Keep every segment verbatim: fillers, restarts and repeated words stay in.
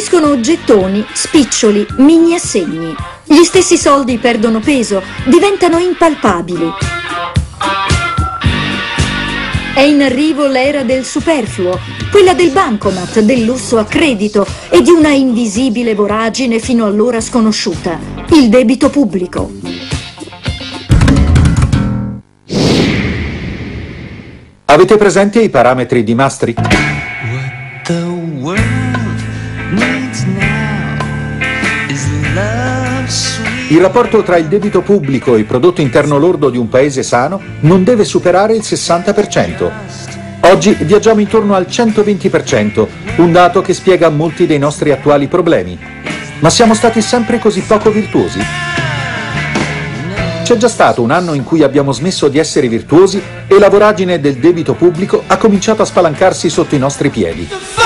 Diminuiscono gettoni, spiccioli, mini assegni. Gli stessi soldi perdono peso, diventano impalpabili. È in arrivo l'era del superfluo, quella del bancomat, del lusso a credito e di una invisibile voragine fino allora sconosciuta, il debito pubblico. Avete presente i parametri di Maastricht? Il rapporto tra il debito pubblico e il prodotto interno lordo di un paese sano non deve superare il sessanta per cento. Oggi viaggiamo intorno al centoventi per cento, un dato che spiega molti dei nostri attuali problemi. Ma siamo stati sempre così poco virtuosi? C'è già stato un anno in cui abbiamo smesso di essere virtuosi e la voragine del debito pubblico ha cominciato a spalancarsi sotto i nostri piedi.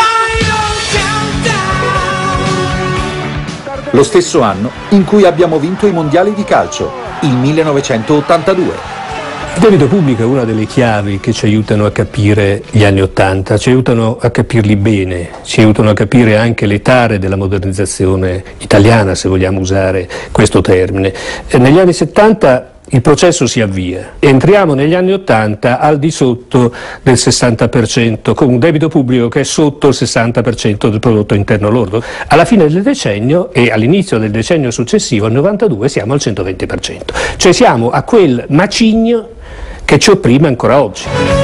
Lo stesso anno in cui abbiamo vinto i mondiali di calcio, il millenovecentottantadue. Il debito pubblico è una delle chiavi che ci aiutano a capire gli anni Ottanta, ci aiutano a capirli bene, ci aiutano a capire anche le tare della modernizzazione italiana, se vogliamo usare questo termine. E negli anni settanta il processo si avvia. Entriamo negli anni Ottanta al di sotto del sessanta per cento, con un debito pubblico che è sotto il sessanta per cento del prodotto interno lordo. Alla fine del decennio e all'inizio del decennio successivo, al novantadue, siamo al centoventi per cento. Cioè siamo a quel macigno che ci opprime ancora oggi.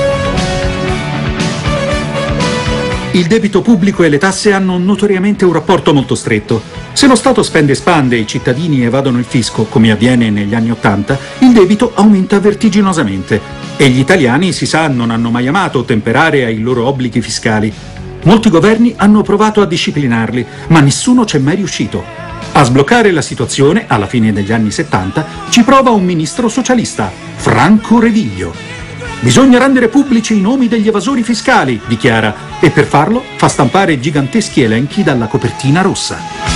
Il debito pubblico e le tasse hanno notoriamente un rapporto molto stretto. Se lo Stato spende e spande e i cittadini evadono il fisco, come avviene negli anni Ottanta, il debito aumenta vertiginosamente. E gli italiani, si sa, non hanno mai amato ottemperare ai loro obblighi fiscali. Molti governi hanno provato a disciplinarli, ma nessuno c'è mai riuscito. A sbloccare la situazione, alla fine degli anni settanta, ci prova un ministro socialista, Franco Reviglio. Bisogna rendere pubblici i nomi degli evasori fiscali, dichiara, e per farlo fa stampare giganteschi elenchi dalla copertina rossa.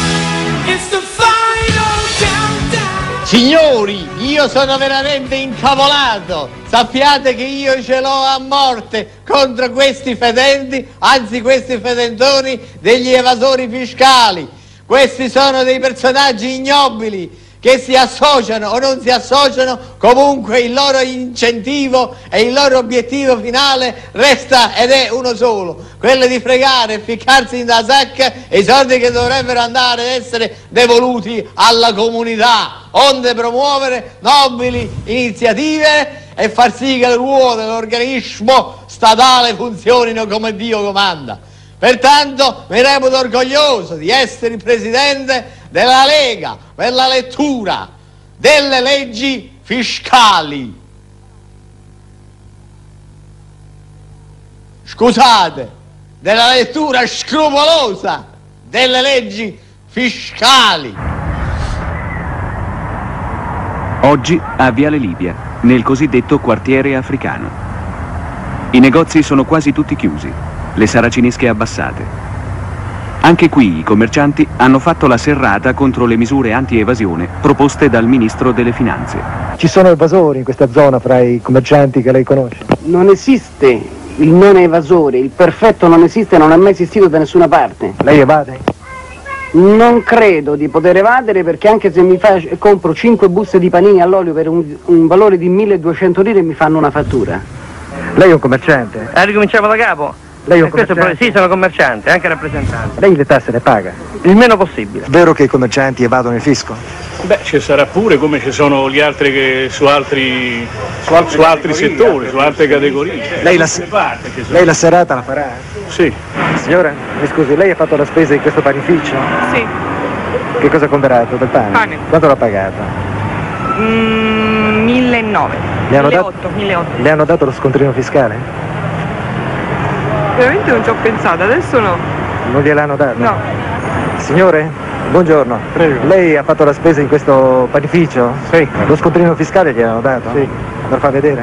Signori, io sono veramente incavolato. Sappiate che io ce l'ho a morte contro questi fedenti, anzi questi fedentoni degli evasori fiscali. Questi sono dei personaggi ignobili che si associano o non si associano, comunque il loro incentivo e il loro obiettivo finale resta ed è uno solo, quello di fregare e ficcarsi in da sacca i soldi che dovrebbero andare ad essere devoluti alla comunità, onde promuovere nobili iniziative e far sì che le ruote dell'organismo statale funzionino come Dio comanda. Pertanto mi reputo orgoglioso di essere il presidente della Lega per la lettura delle leggi fiscali. Scusate, della lettura scrupolosa delle leggi fiscali. Oggi a Viale Libia, nel cosiddetto quartiere africano. I negozi sono quasi tutti chiusi, le saracinesche abbassate. Anche qui i commercianti hanno fatto la serrata contro le misure anti-evasione proposte dal Ministro delle Finanze. Ci sono evasori in questa zona fra i commercianti che lei conosce? Non esiste il non evasore, il perfetto non esiste, non è mai esistito da nessuna parte. Lei evade? Non credo di poter evadere, perché anche se mi fa, compro cinque buste di panini all'olio per un, un valore di milleduecento lire mi fanno una fattura. Lei è un commerciante? Ah, ricominciamo da capo? Lei è un questo commerciante? Sì, sono commerciante, anche rappresentante. Lei le tasse le paga? Il meno possibile. È vero che i commercianti evadono il fisco? Beh, ci sarà pure, come ci sono gli altri che su altri, su altri, su altri settori, su altre categorie. Lei la, lei la serata la farà? Sì. Signora, mi scusi, lei ha fatto la spesa in questo panificio? Sì. Che cosa ha comprato del pane? Pane. Quanto l'ha pagato? Mm, millenovecento. Le hanno milleottocento. dato, milleottocento. le hanno dato lo scontrino fiscale? Veramente non ci ho pensato, adesso no. Non gliel'hanno dato? No. Signore, buongiorno. Prego. Lei ha fatto la spesa in questo panificio? Sì. Lo scontrino fiscale gliel'hanno dato? Sì. Lo fa vedere?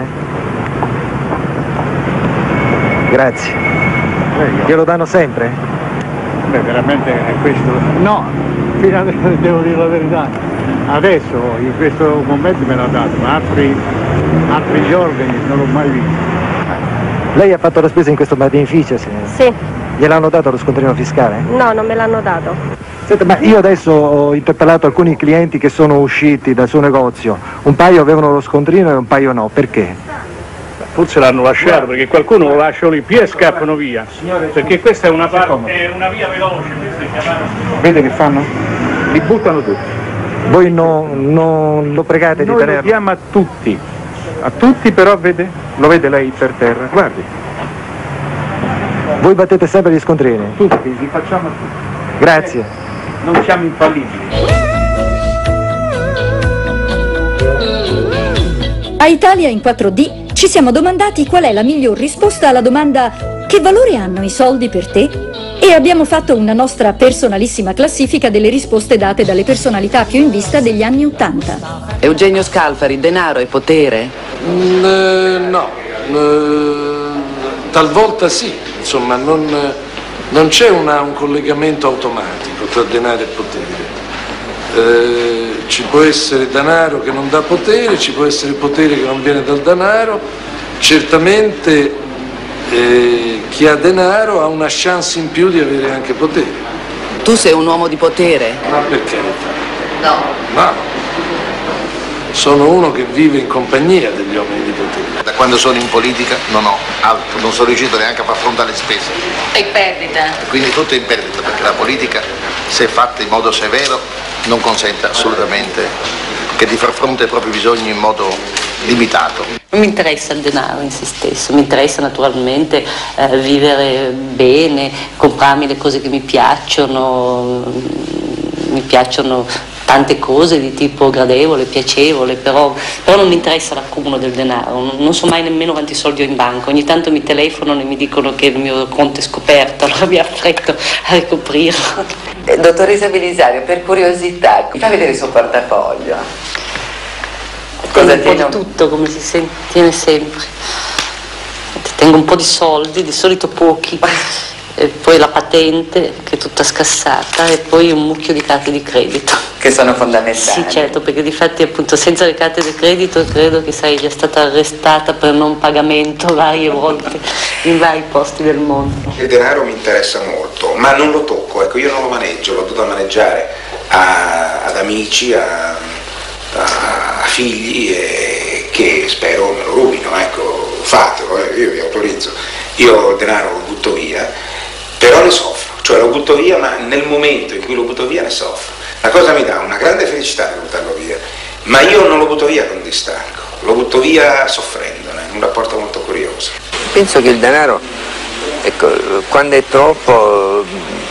Grazie. Prego. Glielo danno sempre? Beh, veramente è questo. No, fino adesso devo dire la verità. Adesso, in questo momento me l'ha dato, ma altri, altri giorni non l'ho mai visto. Lei ha fatto la spesa in questo panificio, signore? Sì. Gliel'hanno dato lo scontrino fiscale? No, non me l'hanno dato. Senta, ma io adesso ho interpellato alcuni clienti che sono usciti dal suo negozio. Un paio avevano lo scontrino e un paio no. Perché? Forse l'hanno lasciato perché qualcuno lo lascia lì più e scappano via. Perché questa è una, parte, è una via veloce. Vede che fanno? Li buttano tutti. Voi non no, lo pregate Noi di tenerlo? Noi lo diamo a tutti. A tutti però vede? Lo vede lei per terra? Guardi. Voi battete sempre gli scontrini? Tutti, li facciamo a tutti. Grazie. Non siamo infallibili. A Italia in quattro D ci siamo domandati qual è la miglior risposta alla domanda che valore hanno i soldi per te? E abbiamo fatto una nostra personalissima classifica delle risposte date dalle personalità più in vista degli anni Ottanta. Eugenio Scalfari, denaro e potere? Mm, eh, no, eh, talvolta sì, insomma non, non c'è una, un collegamento automatico tra denaro e potere. Eh, ci può essere denaro che non dà potere, ci può essere potere che non viene dal denaro, certamente eh, chi ha denaro ha una chance in più di avere anche potere. Tu sei un uomo di potere? Ma perché? No. No. Sono uno che vive in compagnia degli uomini di potere. Da quando sono in politica non ho altro, non sono riuscito neanche a far fronte alle spese. È in perdita. Quindi tutto è in perdita, perché la politica, se fatta in modo severo, non consente assolutamente che di far fronte ai propri bisogni in modo limitato. Non mi interessa il denaro in se stesso, mi interessa naturalmente eh, vivere bene, comprarmi le cose che mi piacciono, mi piacciono tante cose di tipo gradevole, piacevole, però, però non mi interessa l'accumulo del denaro, non, non so mai nemmeno quanti soldi ho in banca, ogni tanto mi telefonano e mi dicono che il mio conto è scoperto, allora mi affretto a ricoprirlo. Eh, dottoressa Belisario, per curiosità, mi fa vedere il suo portafoglio. Cosa tiene? Un po' di tutto, come si sente, tiene sempre. Tengo un po' di soldi, di solito pochi. E poi la patente che è tutta scassata e poi un mucchio di carte di credito che sono fondamentali. Sì, certo, perché difatti appunto senza le carte di credito credo che sarei già stata arrestata per non pagamento varie volte in vari posti del mondo. Il denaro mi interessa molto, ma non lo tocco, ecco, io non lo maneggio, l'ho dovuto maneggiare a, ad amici, a, a figli e che spero me lo rubino, ecco, fatelo, eh, io vi autorizzo. Io il denaro lo butto via, però ne soffro, cioè lo butto via, ma nel momento in cui lo butto via ne soffro. La cosa mi dà una grande felicità di buttarlo via, ma io non lo butto via con distacco, lo butto via soffrendone, un rapporto molto curioso. Penso che il denaro, ecco, quando è troppo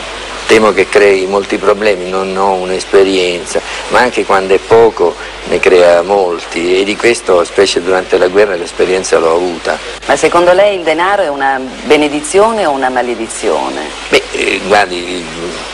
temo che crei molti problemi, non ho un'esperienza, ma anche quando è poco ne crea molti e di questo, specie durante la guerra, l'esperienza l'ho avuta. Ma secondo lei il denaro è una benedizione o una maledizione? Beh, eh, guardi,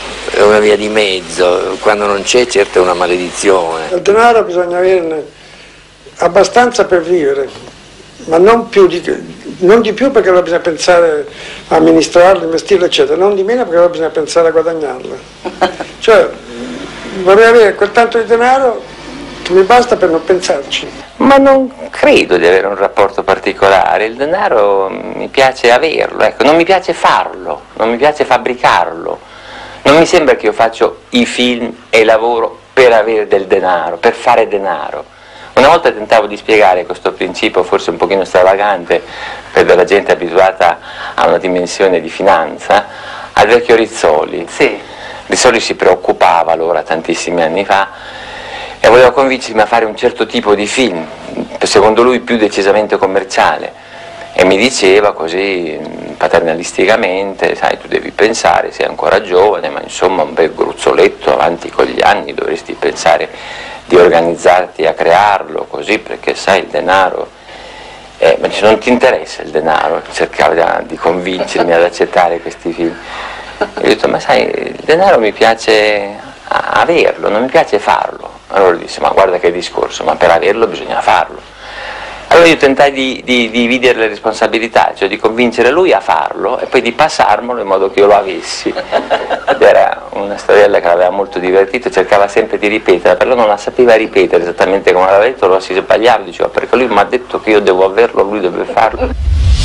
è una via di mezzo, quando non c'è certo è una maledizione. Il denaro bisogna averne abbastanza per vivere, ma non, più di, non di più perché allora bisogna pensare a amministrarlo, investirlo eccetera, non di meno perché allora bisogna pensare a guadagnarlo. Cioè vorrei avere quel tanto di denaro che mi basta per non pensarci. Ma non credo di avere un rapporto particolare, il denaro mi piace averlo, ecco, non mi piace farlo, non mi piace fabbricarlo, non mi sembra che io faccio i film e lavoro per avere del denaro, per fare denaro. Una volta tentavo di spiegare questo principio, forse un pochino stravagante per della gente abituata a una dimensione di finanza, al vecchio Rizzoli. Sì. Rizzoli si preoccupava allora, tantissimi anni fa, e voleva convincermi a fare un certo tipo di film, secondo lui più decisamente commerciale, e mi diceva così paternalisticamente: sai, tu devi pensare, sei ancora giovane, ma insomma un bel gruzzoletto avanti con gli anni, dovresti pensare di organizzarti a crearlo così, perché sai il denaro, eh, ma non ti interessa il denaro, cercava di convincermi ad accettare questi film. E ho detto: ma sai, il denaro mi piace averlo, non mi piace farlo. Allora disse: ma guarda che discorso, ma per averlo bisogna farlo. Allora io tentai di, di, di dividere le responsabilità, cioè di convincere lui a farlo e poi di passarmelo in modo che io lo avessi. Ed era una storiella che l'aveva molto divertito, cercava sempre di ripetere, però non la sapeva ripetere esattamente come l'aveva detto, allora si sbagliava, diceva: perché lui mi ha detto che io devo averlo, lui deve farlo.